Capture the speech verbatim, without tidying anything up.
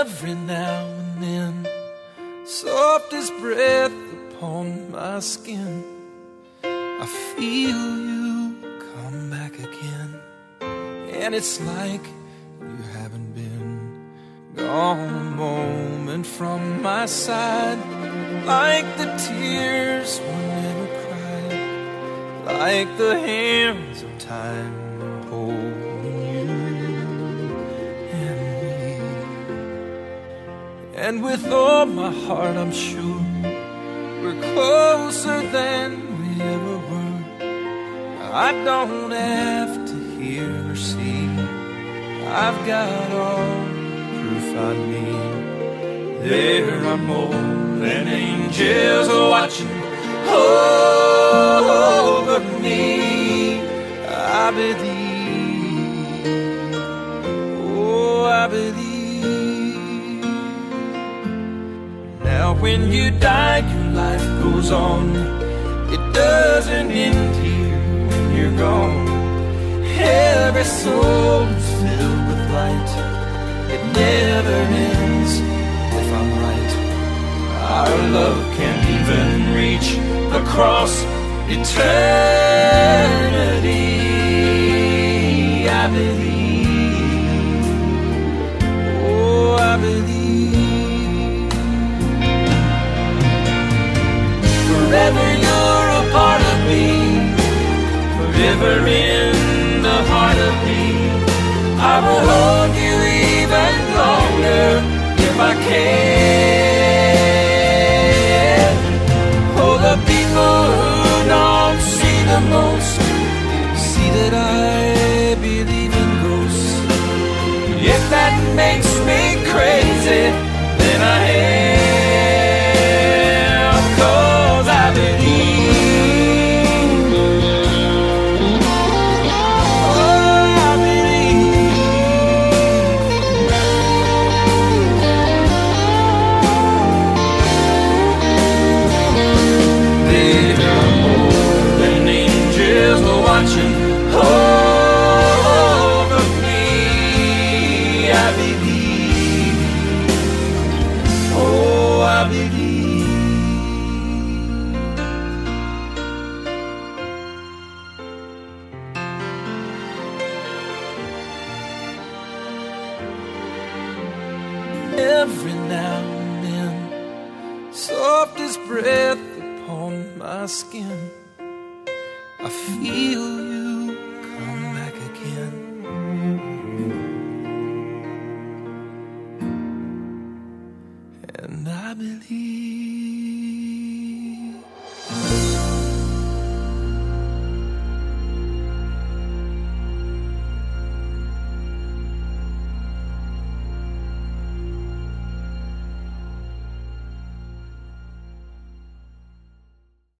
Every now and then, soft as breath upon my skin, I feel you come back again. And it's like you haven't been gone a moment from my side, like the tears were never cried, like the hands of time holding you and me. And with all my heart I'm sure we're closer than we ever were. I don't have to hear or see, I've got all proof I need. There are more than angels watching over me. I believe, oh I believe. Now when you die, your life goes on. It doesn't end here when you're gone. Every soul is filled with light. It never ends if I'm right. Our love can't even reach across eternity. I believe, oh I believe. Forever you're a part of me, forever in the heart of me. I will hold you even longer if I can. Oh, the people who don't see the most see that I believe in ghosts. If that makes me crazy, then I am, 'cause I believe. Watching over me, I believe, oh I believe. Every now and then, soft as breath upon my skin, I feel